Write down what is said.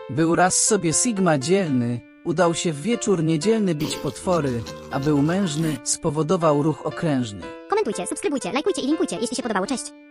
Był raz sobie Sigma dzielny, udał się w wieczór niedzielny bić potwory, a był mężny, spowodował ruch okrężny. Komentujcie, subskrybujcie, lajkujcie i linkujcie, jeśli się podobało. Cześć!